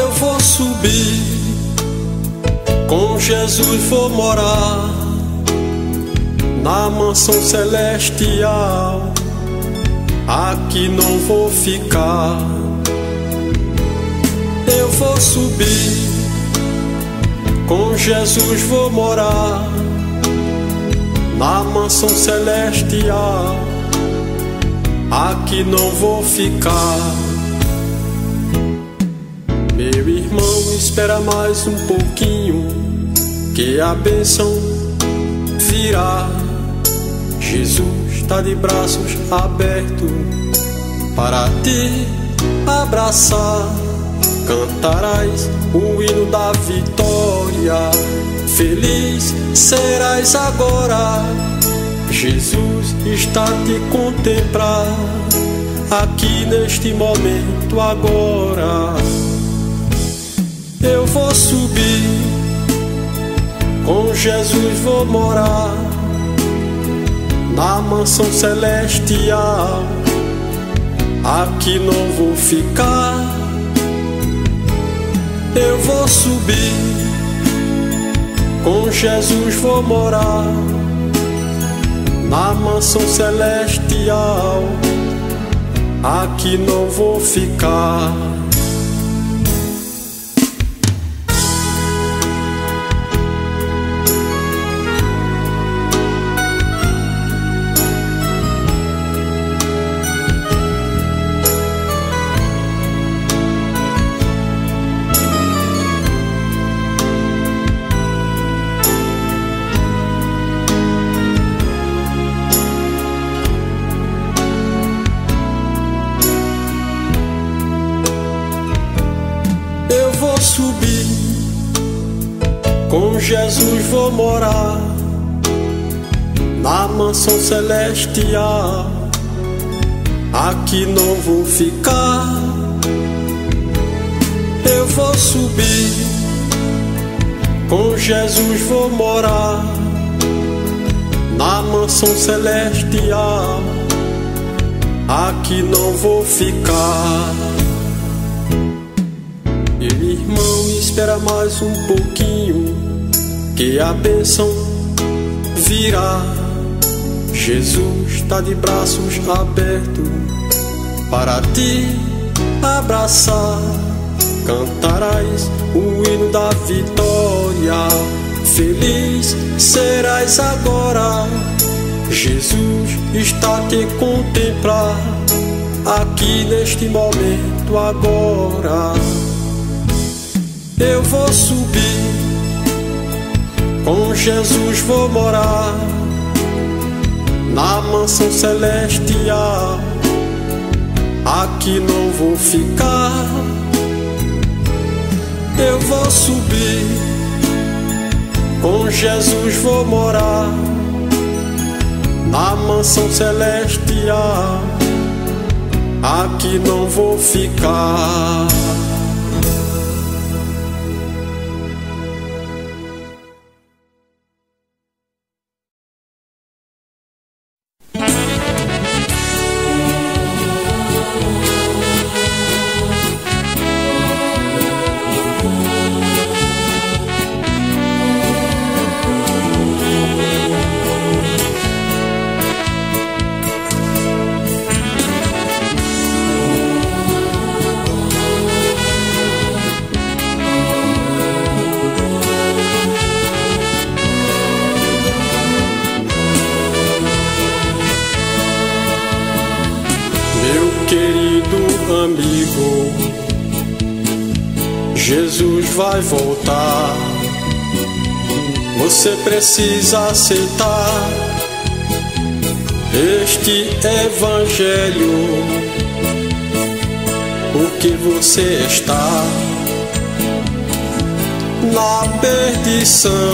Eu vou subir, com Jesus vou morar na mansão celestial. Aqui não vou ficar. Eu vou subir, com Jesus vou morar na mansão celestial. Aqui não vou ficar. Meu irmão, espera mais um pouquinho, que a bênção virá. Jesus está de braços abertos para te abraçar. Cantarás o hino da vitória, feliz serás agora. Jesus está a te contemplar aqui neste momento agora. Eu vou subir, com Jesus vou morar na mansão celestial. Aqui não vou ficar. Eu vou subir, com Jesus vou morar na mansão celestial. Aqui não vou ficar. Subir, com Jesus vou morar na mansão celestial. Aqui não vou ficar. Eu vou subir, com Jesus vou morar na mansão celestial. Aqui não vou ficar. Irmão, espera mais um pouquinho, que a bênção virá. Jesus está de braços abertos para te abraçar. Cantarás o hino da vitória, feliz serás agora. Jesus está a te contemplar aqui neste momento agora. Eu vou subir, com Jesus vou morar na mansão celestial. Aqui não vou ficar. Eu vou subir, com Jesus vou morar na mansão celestial. Aqui não vou ficar. Amigo, Jesus vai voltar. Você precisa aceitar este evangelho, porque você está na perdição.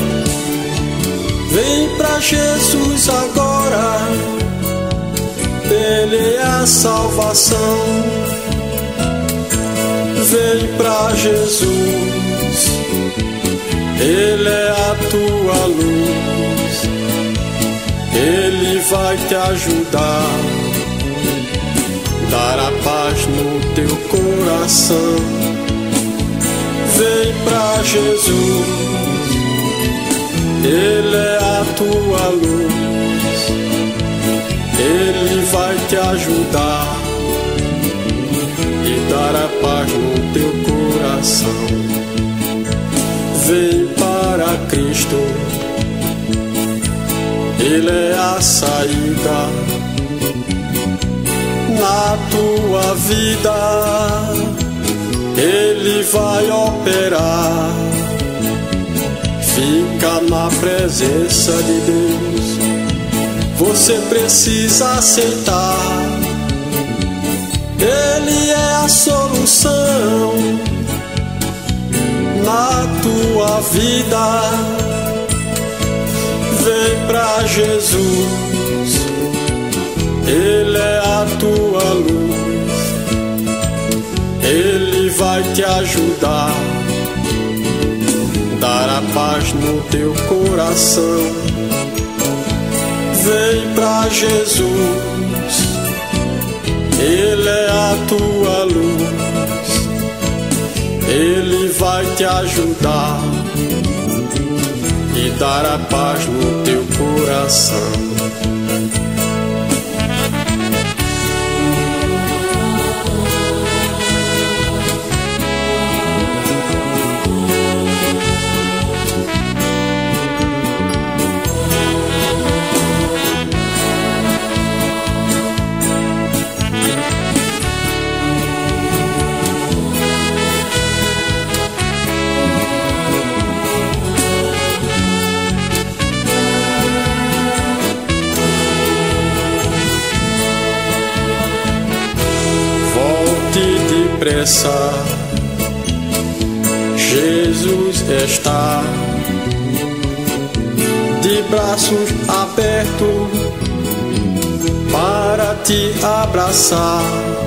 Vem pra Jesus agora, Ele é a salvação. Vem pra Jesus, Ele é a tua luz. Ele vai te ajudar, dar a paz no teu coração. Vem pra Jesus, Ele é a tua luz, Ele vai te ajudar e dar a paz no teu coração. Vem para Cristo, Ele é a saída na tua vida, Ele vai operar. Fica na presença de Deus, você precisa aceitar. Ele é a solução na tua vida. Vem pra Jesus, Ele é a tua luz, Ele vai te ajudar, dar a paz no teu coração. Vem pra Jesus, Ele é a tua luz, Ele vai te ajudar e dar a paz no teu coração. Depressa, Jesus está de braços abertos para te abraçar.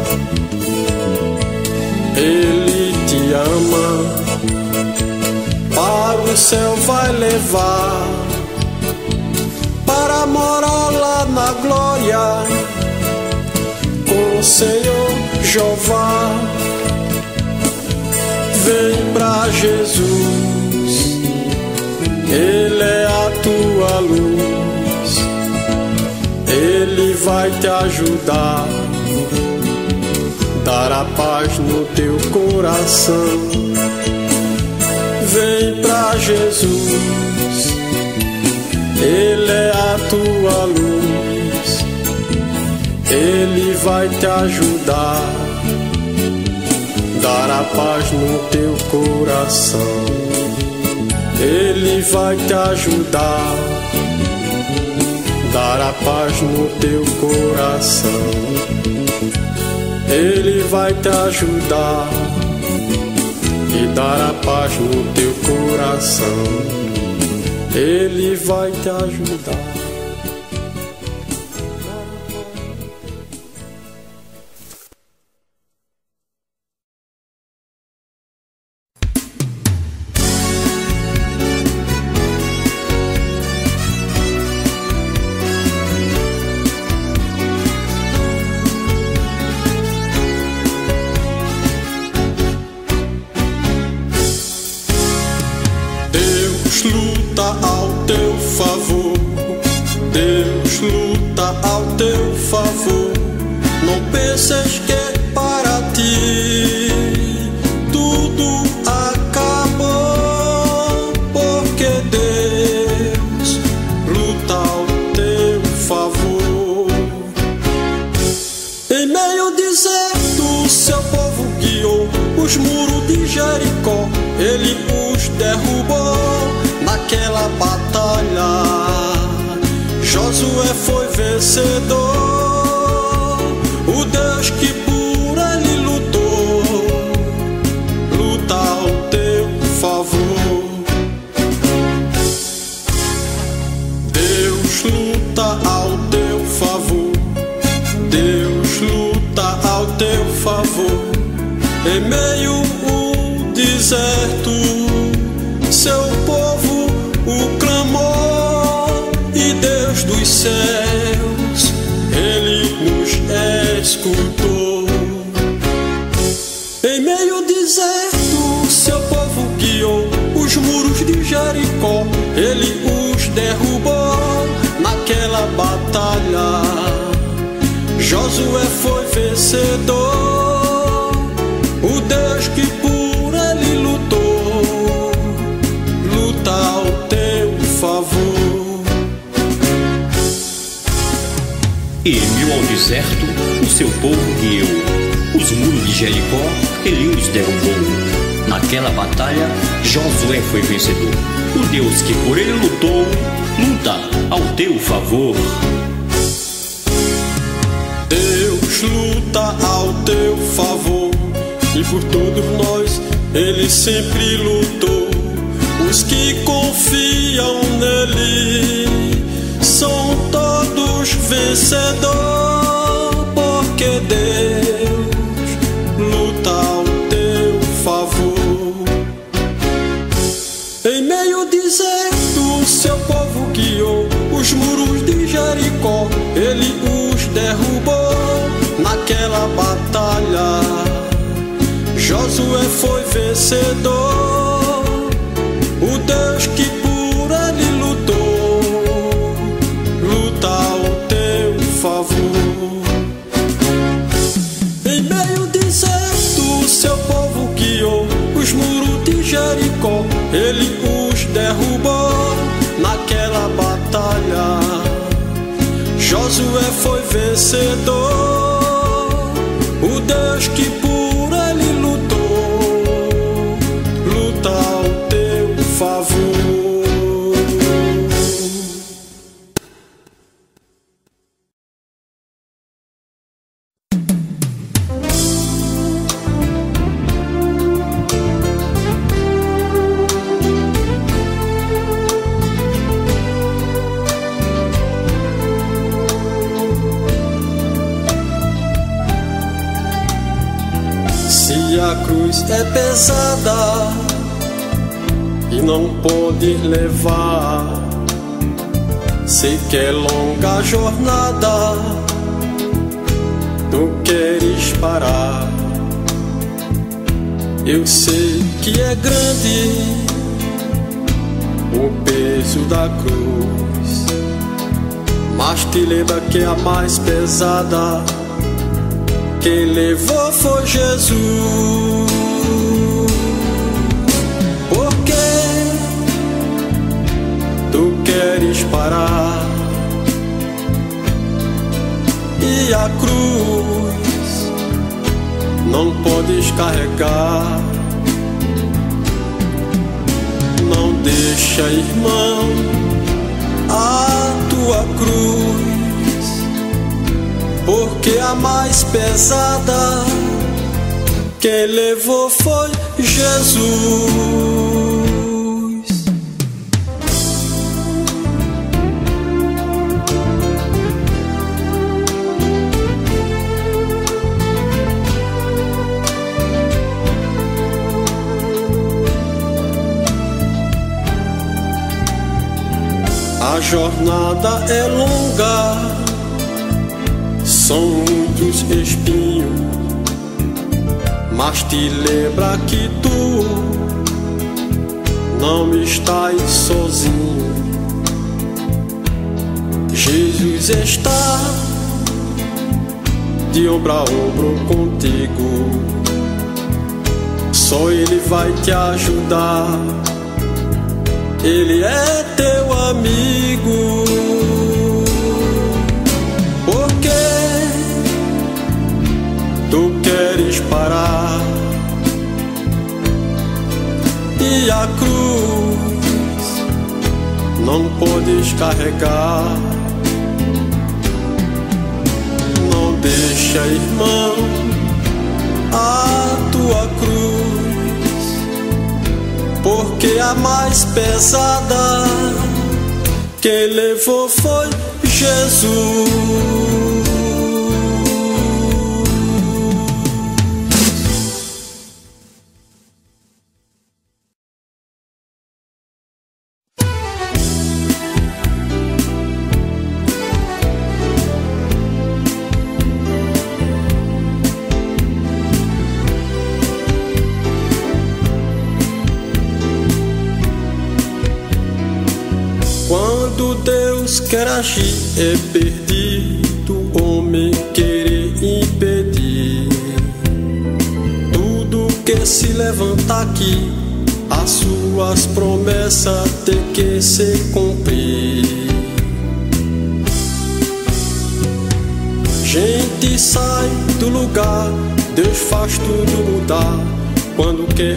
Ele te ama, para o céu vai levar, para morar lá na glória com o Senhor Jeová. Vem pra Jesus, Ele é a tua luz, Ele vai te ajudar, dar a paz no teu coração. Vem pra Jesus, Ele é a tua luz, Ele vai te ajudar, dar a paz no teu coração. Ele vai te ajudar, dar a paz no teu coração. Ele vai te ajudar e dar a paz no teu coração. Ele vai te ajudar. Luta ao teu favor, Deus luta ao teu favor. Não penses que para ti tudo acabou, porque Deus luta ao teu favor. Em meio deserto, seu povo guiou os muros de Jericó, Ele os derrubou. Naquela batalha, Josué foi vencedor. O Deus que por ele lutou, luta ao teu favor. Deus luta ao teu favor, Deus luta ao teu favor. Em meio ao deserto, seu povo o clamou, e Deus dos céus, Ele nos escutou. Em meio ao deserto, seu povo guiou Jericó, ele os derrubou naquela batalha. Josué foi vencedor, o Deus que por ele lutou, luta ao teu favor. E em meio ao deserto, o seu povo guiou. Os muros de Jericó, ele os derrubou. Naquela batalha, Josué foi vencedor. O Deus que por ele lutou, luta ao teu favor. Deus luta ao teu favor, e por todos nós ele sempre lutou. Os que confiam nele são todos vencedores, porque Deus luta ao teu favor. Em meio ao deserto, o seu povo guiou. Os muros de Jericó, ele os derrubou naquela batalha. Josué foi vencedor, o Deus que por ele lutou, luta ao teu favor. Em meio ao deserto, o seu povo guiou. Os muros de Jericó, ele os derrubou naquela batalha. Josué foi vencedor, o Deus que por ele lutou, luta ao teu favor. Se a cruz é pesada e não pode levar, sei que é longa a jornada, tu queres parar. Eu sei que é grande o peso da cruz, mas te lembra que a mais pesada quem levou foi Jesus. Porque tu queres parar e a cruz não podes carregar. Não deixa, irmão, a tua cruz, porque a mais pesada quem levou foi Jesus. A jornada é longa, são muitos espinhos, mas te lembra que tu não estás sozinho. Jesus está de ombro a ombro contigo, só Ele vai te ajudar. Ele é teu amigo. Porque tu queres parar e a cruz não podes carregar. Não deixa, irmão, a tua cruz, porque a mais pesada quem levou foi Jesus. Deus quer agir, é perdido o homem querer impedir. Tudo que se levanta aqui, as suas promessas têm que se cumprir. Gente sai do lugar, Deus faz tudo mudar quando quer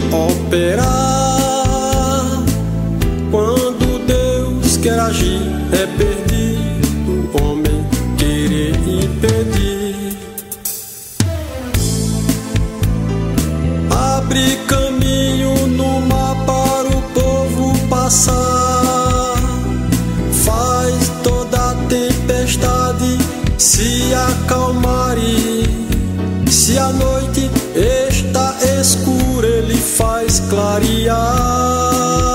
operar. Quando Deus quer agir, é perdido o homem querer impedir. Abre caminho no mar para o povo passar. Faz toda a tempestade se acalmar, e se a noite está escura, Ele faz clarear.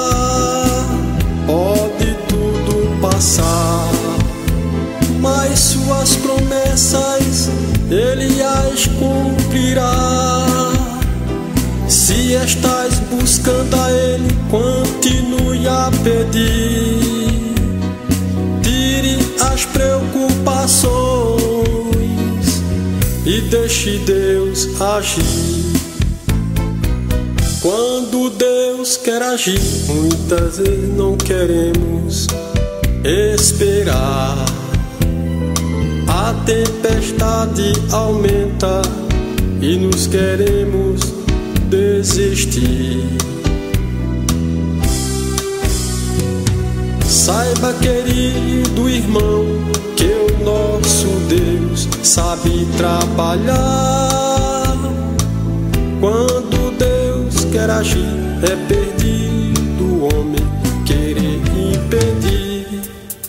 Pode tudo passar, mas suas promessas Ele as cumprirá. Se estás buscando a Ele, continue a pedir. Tire as preocupações e deixe Deus agir. Quando Deus quer agir, muitas vezes não queremos esperar. A tempestade aumenta e nos queremos desistir. Saiba, querido irmão, que o nosso Deus sabe trabalhar. Quando Deus quer agir, é perdido o homem querer impedir.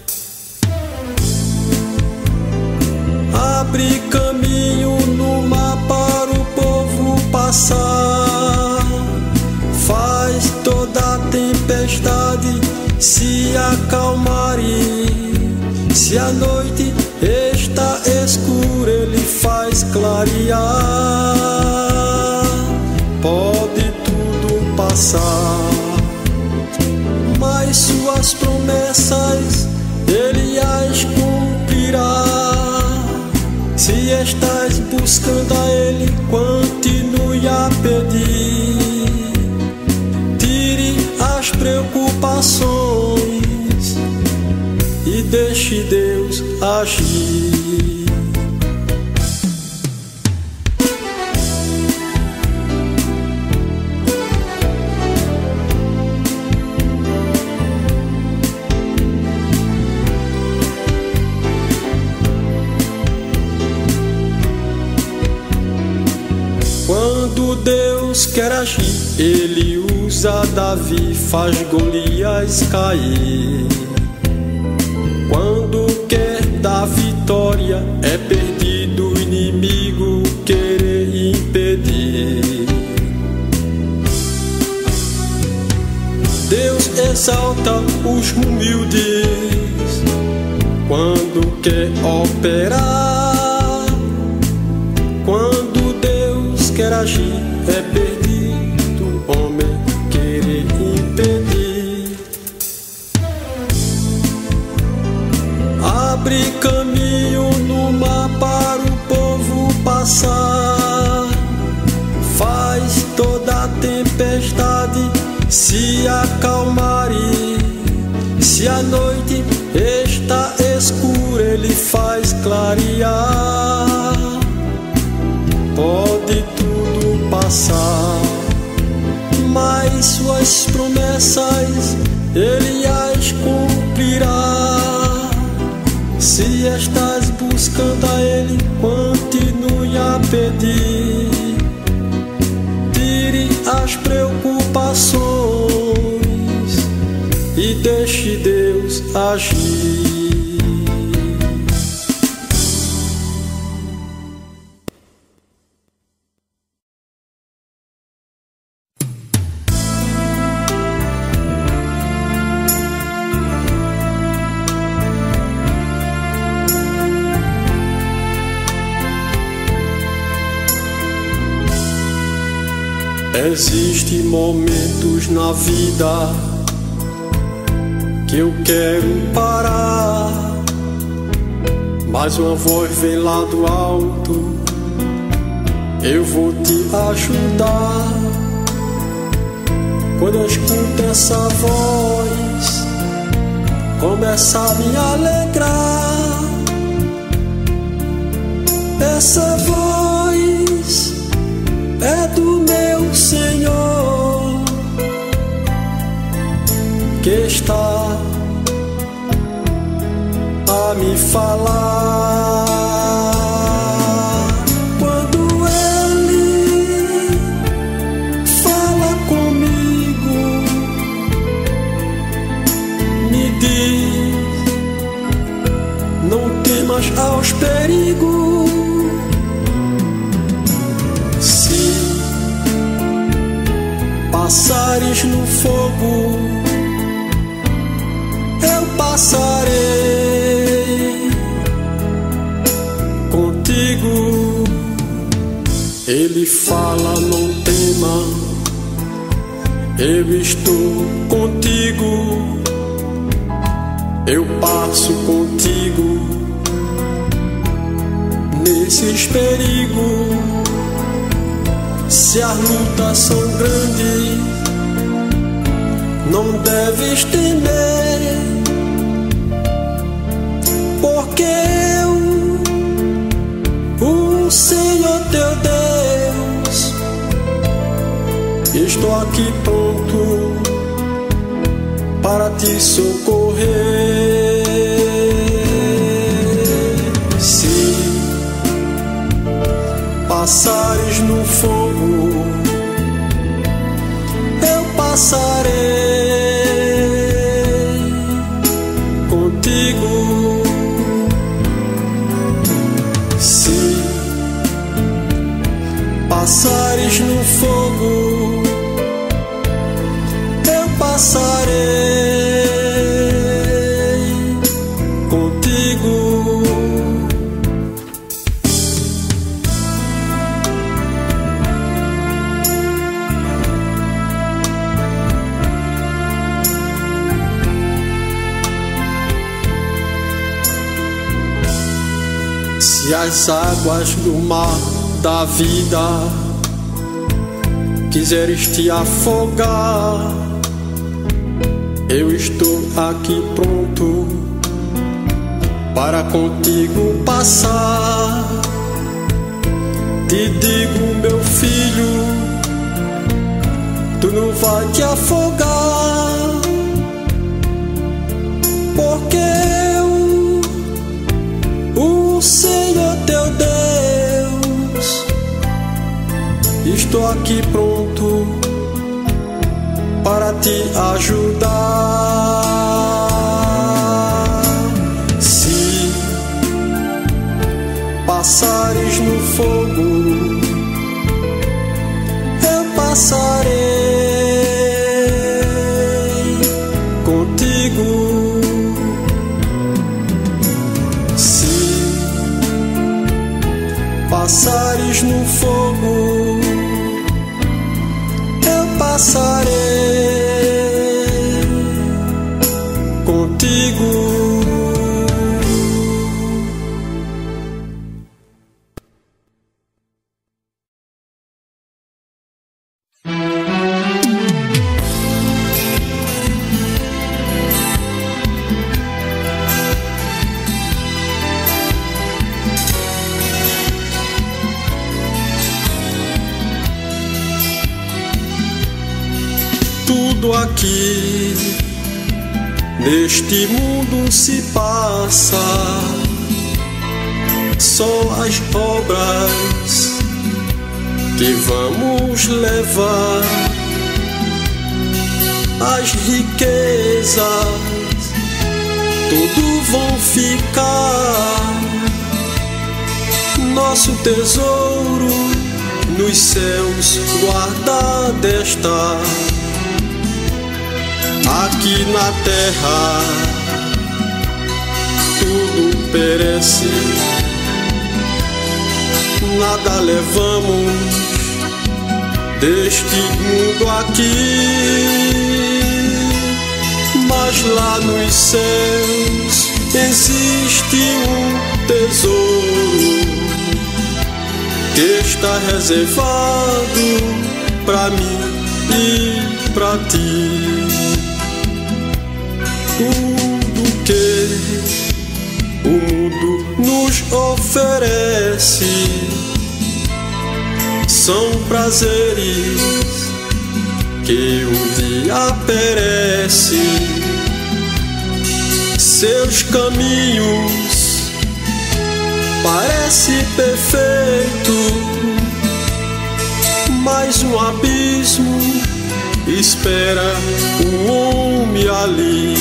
Abre caminho no mar para o povo passar. Faz toda a tempestade se acalmar, e se a noite está escura, Ele faz clarear. Pode tudo passar, mas suas promessas Ele as cumprirá. Se estás buscando a Ele, continue a pedir. Tire as preocupações e deixe Deus agir. Quando Deus quer agir, Ele usa Davi, faz Golias cair. Quando quer dar vitória, é perdido o inimigo querer impedir. Deus exalta os humildes quando quer operar. Quando Deus quer agir, é perdido o homem querer impedir. Abre caminho no mar para o povo passar. Faz toda a tempestade se acalmar, e se a noite está escura, Ele faz clarear. Pode tudo passar, mas suas promessas Ele as cumprirá. Se estás buscando a Ele, continue a pedir. Tire as preocupações e deixe Deus agir. Existem momentos na vida que eu quero parar, mas uma voz vem lá do alto: eu vou te ajudar. Quando eu escuto essa voz, começa a me alegrar. Essa voz é do meu Senhor, que está a me falar. Quando Ele fala comigo, me diz: não temas aos perigos. Se passares no fogo, eu passarei contigo. Ele fala: não tema, eu estou contigo. Eu passo contigo nesses perigos. Se as lutas são grandes, não deves temer, porque eu, o Senhor teu Deus, estou aqui pronto para te socorrer. Se passares no fogo, eu passarei contigo. Se passares no fogo, eu passarei contigo. Se as águas do mar da vida quiseres te afogar, eu estou aqui pronto para contigo passar. Te digo, meu filho, tu não vai te afogar, porque o Senhor teu Deus, estou aqui pronto para te ajudar. Se passares no fogo, eu passarei contigo. Passares no fogo, eu passarei contigo. Tudo aqui neste mundo se passa, só as obras que vamos levar, as riquezas, tudo vão ficar. Nosso tesouro nos céus guardado está. Aqui na terra tudo perece, nada levamos deste mundo aqui, mas Mas lá nos céus existe um tesouro que está reservado pra mim e pra ti. Tudo que o mundo nos oferece são prazeres que um dia perece. Seus caminhos parece perfeito, mas um abismo espera um homem ali.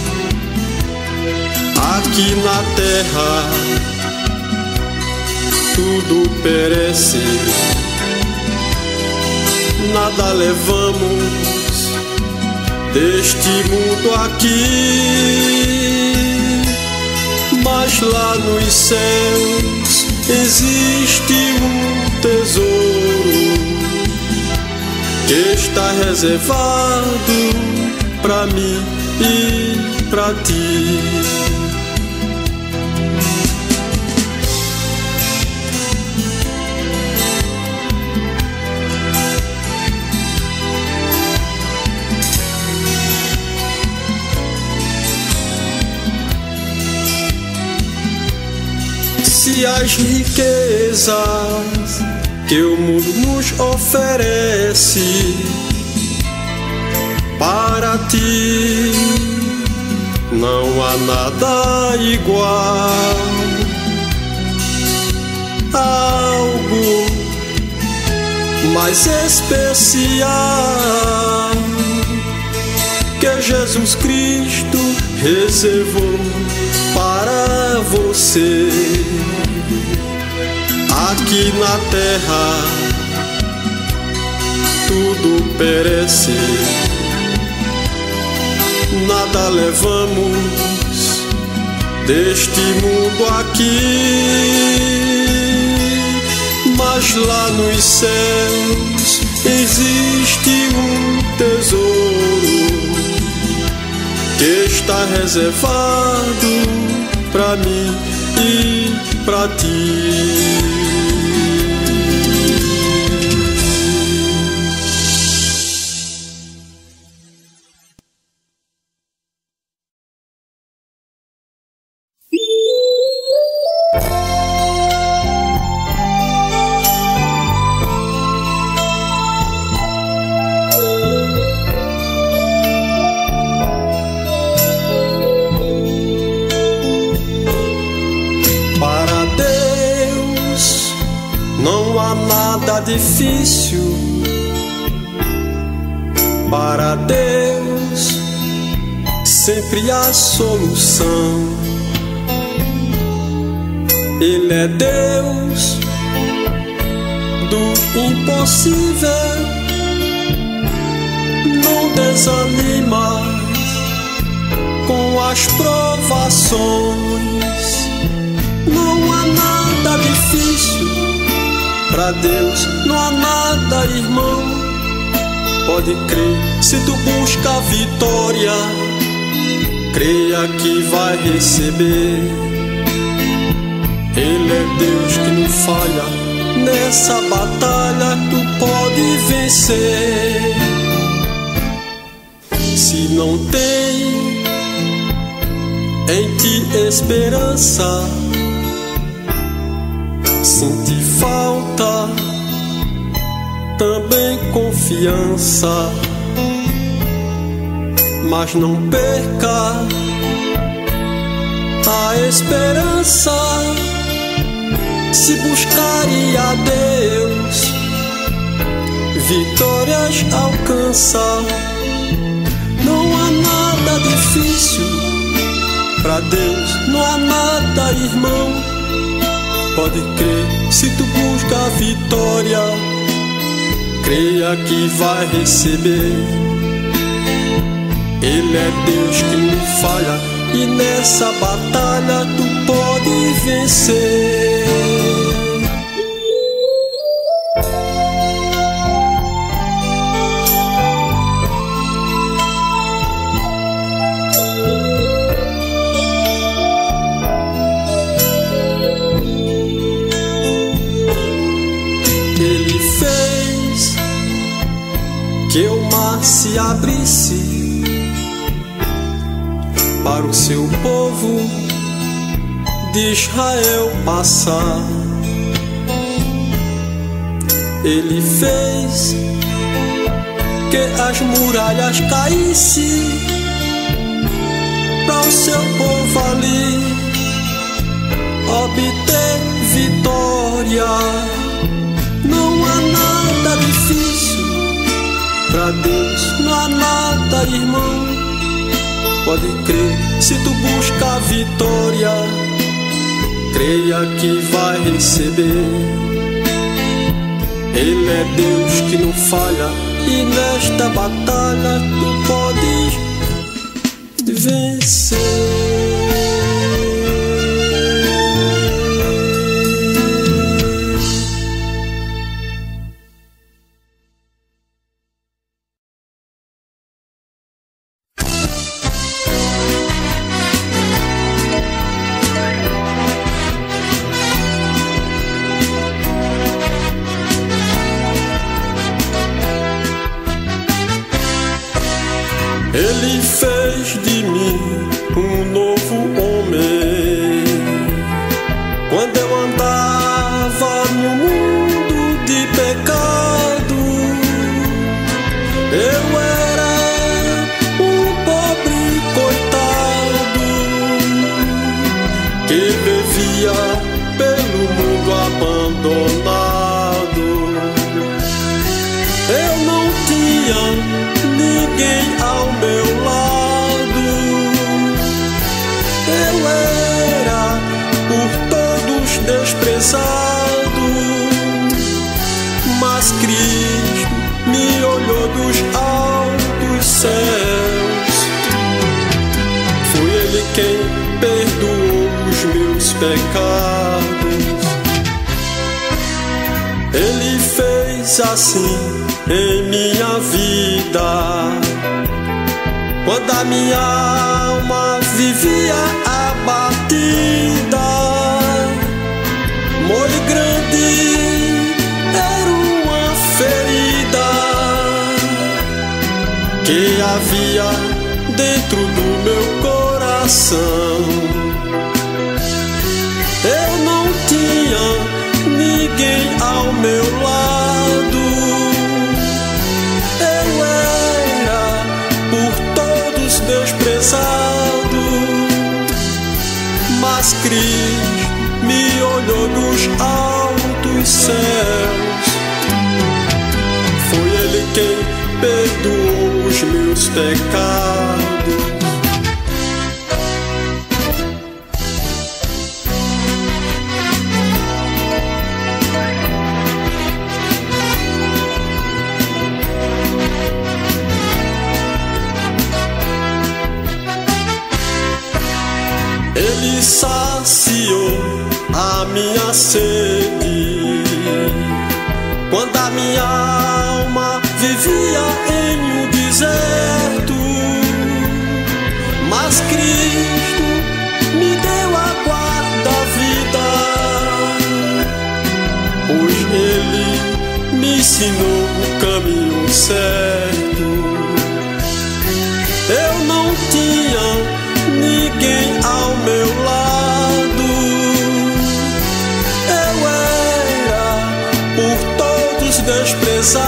Aqui na terra tudo perece, nada levamos deste mundo aqui. Mas lá nos céus existe um tesouro que está reservado pra mim e pra ti. Se as riquezas que o mundo nos oferece para ti não há nada igual, algo mais especial que Jesus Cristo reservou para você. Aqui na terra tudo perece, nada levamos deste mundo aqui. Mas lá nos céus existe um tesouro que está reservado pra mim e pra ti. Difícil para Deus, sempre há solução. Ele é Deus do impossível, não desanima com as provações. Não há nada difícil pra Deus, não há nada, irmão. Pode crer, se tu busca a vitória, creia que vai receber. Ele é Deus que não falha, nessa batalha tu pode vencer. Se não tem em ti esperança, sente falta também confiança, mas não perca a esperança. Se buscarem a Deus, vitórias alcança. Não há nada difícil pra Deus, não há nada, irmão. Pode crer, se tu busca a vitória, creia que vai receber. Ele é Deus que não falha, e nessa batalha tu pode vencer. se abrisse para o seu povo de Israel passar. Ele fez que as muralhas caíssem para o seu povo ali obter vitória. Não há nada difícil pra Deus, não há nada, irmão. Pode crer, se tu busca a vitória, creia que vai receber. Ele é Deus que não falha, e nesta batalha tu podes vencer. Ele fez de mim um novo homem. Quando eu andava no mundo de pecado, eu era um pobre coitado que vivia pelo mundo abandonado. Eu não tinha ninguém ao meu lado. Eu era por todos desprezado, mas Cristo me olhou dos altos céus. Foi Ele quem perdoou os meus pecados. Ele fez assim em minha vida, quando a minha alma vivia abatida. Muito grande era uma ferida que havia dentro do meu coração. Eu não tinha ninguém ao meu lado. Eu era por todos desprezado, mas Cristo me olhou dos altos céus. Foi Ele quem perdoou os meus pecados. Ele saciou a minha sede quando a minha alma vivia em um deserto, mas Cristo me deu a guarda-vida, pois Ele me ensinou o caminho certo. Eu não tinha ninguém ao meu lado. Eu era por todos desprezado,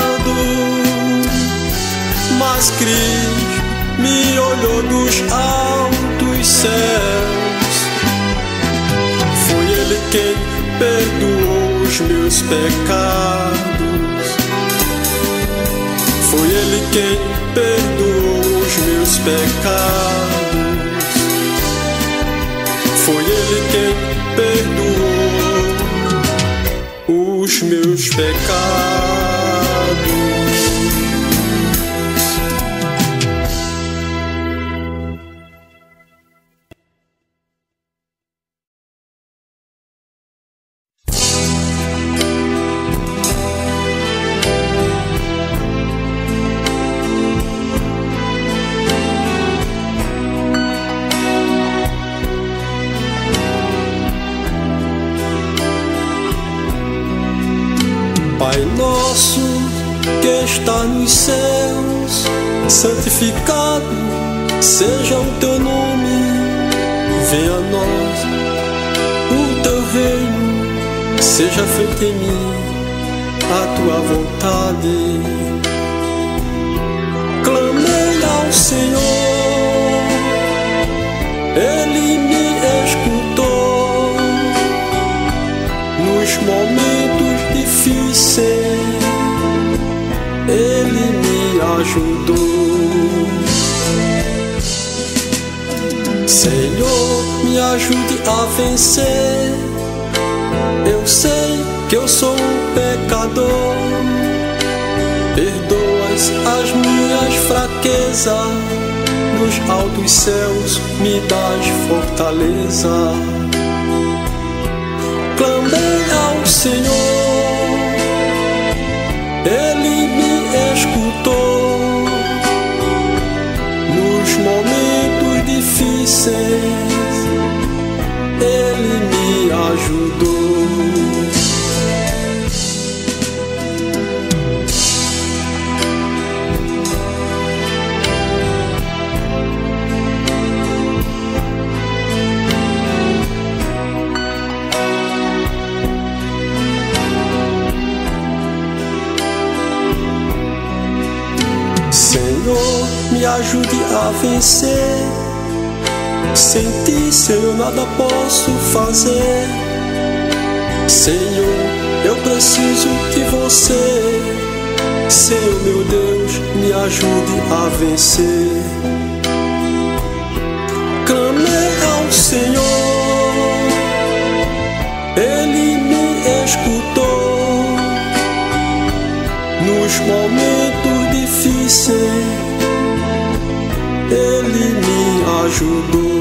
mas Cristo me olhou dos altos céus. Foi Ele quem perdoou os meus pecados. Foi Ele quem perdoou os meus pecados. Foi Ele quem perdoou os meus pecados. Pai nosso que está nos céus, santificado seja o teu nome, venha a nós o teu reino, seja feita em mim a tua vontade. Clamei ao Senhor, Ele me escutou nos momentos difíceis, Ele me ajudou. Senhor, me ajude a vencer. Eu sei que eu sou um pecador. Perdoas as minhas fraquezas, nos altos céus me dás fortaleza. Clamei ao Senhor, Ele me escutou nos momentos difíceis, Ele me ajudou. Senhor, me ajude a vencer. Sem ti, Senhor, nada posso fazer. Senhor, eu preciso de você. Senhor, meu Deus, me ajude a vencer. Clamei ao Senhor, Ele me escutou nos momentos difíceis, Ele me ajudou.